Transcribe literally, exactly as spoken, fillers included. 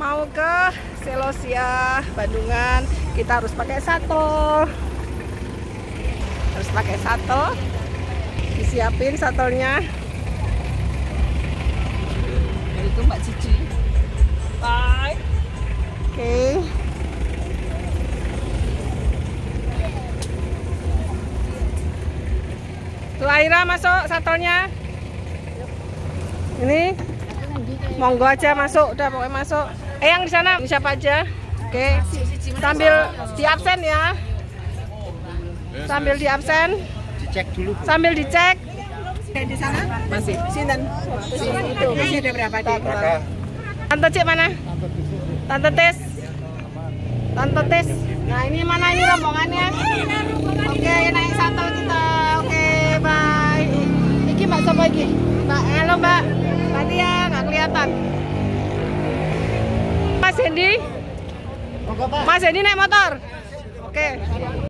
mau ke Selosia Bandungan, kita harus pakai shuttle. Harus pakai shuttle. Disiapin shuttle-nya. Itu Mbak Cici. Bye. Oke. Okay. Tuh Aira masuk shuttle-nya. Ini monggo aja masuk, udah pokoknya masuk. Eh yang di sana siapa aja? Oke. Sambil di absen ya. Sambil di absen. Dicek dulu. Sambil dicek. Di sana Masih. Sinten? Itu masih ada berapa Dik? Tante Cik mana? Tante Tis. Tante Tis. Nah, ini mana ini rombongannya? Oke, naik shuttle kita. Oke, bye. Iki Mbak siapa iki? Mbak, halo Mbak. Tadi ya nggak kelihatan. Mas Hendi. Mas Hendi naik motor. Oke.